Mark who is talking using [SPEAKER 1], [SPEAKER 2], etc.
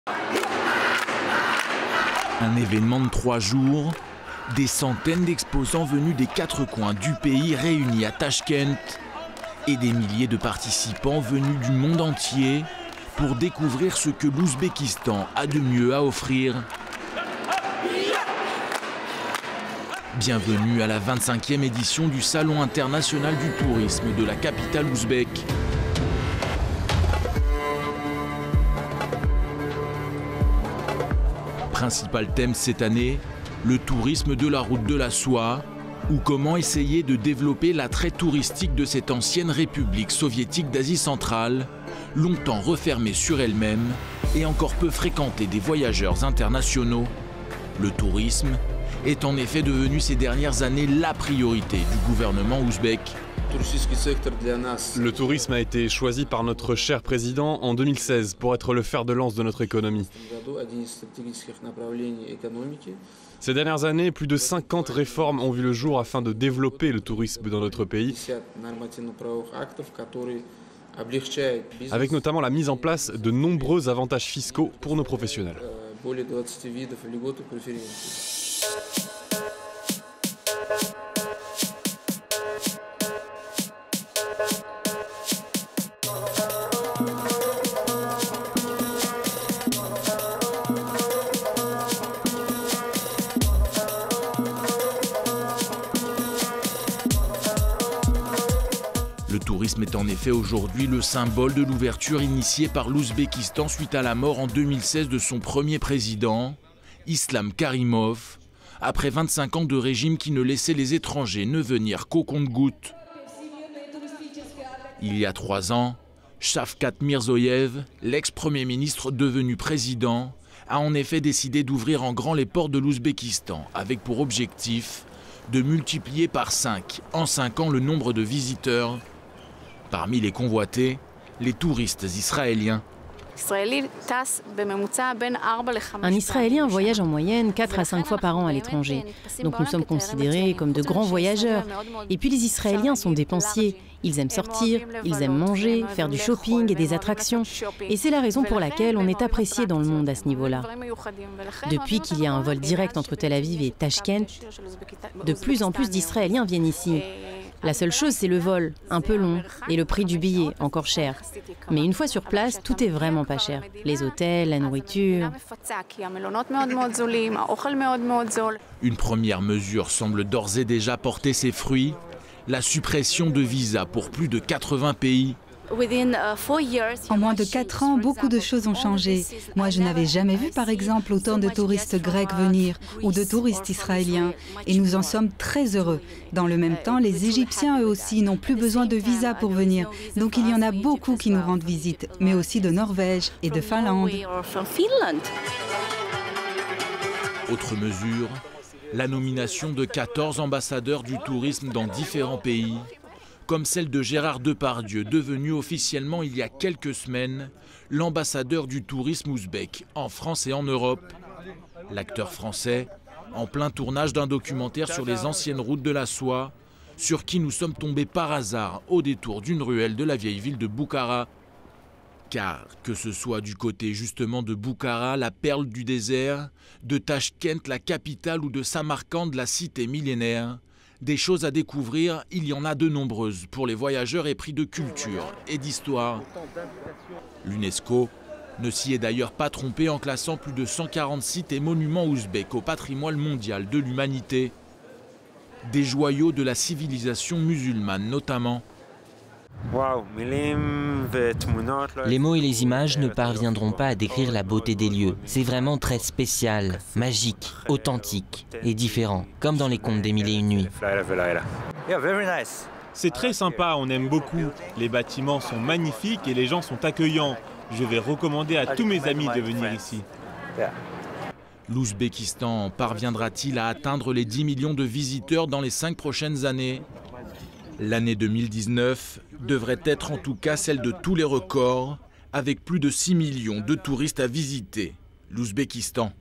[SPEAKER 1] Un événement de 3 jours, des centaines d'exposants venus des 4 coins du pays réunis à Tachkent et des milliers de participants venus du monde entier pour découvrir ce que l'Ouzbékistan a de mieux à offrir. Bienvenue à la 25e édition du Salon international du tourisme de la capitale ouzbèque. Principal thème cette année, le tourisme de la route de la soie, ou comment essayer de développer l'attrait touristique de cette ancienne république soviétique d'Asie centrale, longtemps refermée sur elle-même et encore peu fréquentée des voyageurs internationaux. Le tourisme est en effet devenu ces dernières années la priorité du gouvernement ouzbek.
[SPEAKER 2] Le tourisme a été choisi par notre cher président en 2016 pour être le fer de lance de notre économie. Ces dernières années, plus de 50 réformes ont vu le jour afin de développer le tourisme dans notre pays, avec notamment la mise en place de nombreux avantages fiscaux pour nos professionnels.
[SPEAKER 1] Le tourisme est en effet aujourd'hui le symbole de l'ouverture initiée par l'Ouzbékistan suite à la mort en 2016 de son premier président, Islam Karimov, après 25 ans de régime qui ne laissait les étrangers ne venir qu'au compte-gouttes. Il y a 3 ans, Shavkat Mirzoyev, l'ex-premier ministre devenu président, a en effet décidé d'ouvrir en grand les portes de l'Ouzbékistan avec pour objectif de multiplier par 5 en 5 ans le nombre de visiteurs. Parmi les convoités, les touristes israéliens.
[SPEAKER 3] Un Israélien voyage en moyenne 4 à 5 fois par an à l'étranger. Donc nous sommes considérés comme de grands voyageurs. Et puis les Israéliens sont dépensiers. Ils aiment sortir, ils aiment manger, faire du shopping et des attractions. Et c'est la raison pour laquelle on est apprécié dans le monde à ce niveau-là. Depuis qu'il y a un vol direct entre Tel Aviv et Tachkent, de plus en plus d'Israéliens viennent ici. La seule chose, c'est le vol, un peu long, et le prix du billet, encore cher. Mais une fois sur place, tout est vraiment pas cher. Les hôtels, la nourriture.
[SPEAKER 1] Une première mesure semble d'ores et déjà porter ses fruits, la suppression de visas pour plus de 80 pays.
[SPEAKER 4] En moins de 4 ans, beaucoup de choses ont changé. Moi, je n'avais jamais vu, par exemple, autant de touristes grecs venir ou de touristes israéliens. Et nous en sommes très heureux. Dans le même temps, les Égyptiens, eux aussi, n'ont plus besoin de visa pour venir. Donc il y en a beaucoup qui nous rendent visite, mais aussi de Norvège et de Finlande.
[SPEAKER 1] Autre mesure, la nomination de 14 ambassadeurs du tourisme dans différents pays, comme celle de Gérard Depardieu, devenu officiellement il y a quelques semaines l'ambassadeur du tourisme ouzbek en France et en Europe. L'acteur français, en plein tournage d'un documentaire sur les anciennes routes de la soie, sur qui nous sommes tombés par hasard au détour d'une ruelle de la vieille ville de Boukhara. Car que ce soit du côté justement de Boukhara, la perle du désert, de Tachkent, la capitale, ou de Samarcande, la cité millénaire, des choses à découvrir, il y en a de nombreuses pour les voyageurs épris de culture et d'histoire. L'UNESCO ne s'y est d'ailleurs pas trompé en classant plus de 140 sites et monuments ouzbeks au patrimoine mondial de l'humanité. Des joyaux de la civilisation musulmane notamment.
[SPEAKER 5] Les mots et les images ne parviendront pas à décrire la beauté des lieux. C'est vraiment très spécial, magique, authentique et différent, comme dans les contes des Mille et une nuits.
[SPEAKER 6] C'est très sympa, on aime beaucoup. Les bâtiments sont magnifiques et les gens sont accueillants. Je vais recommander à tous mes amis de venir ici.
[SPEAKER 1] L'Ouzbékistan parviendra-t-il à atteindre les 10 millions de visiteurs dans les 5 prochaines années ? L'année 2019 devrait être en tout cas celle de tous les records, avec plus de 6 millions de touristes à visiter l'Ouzbékistan.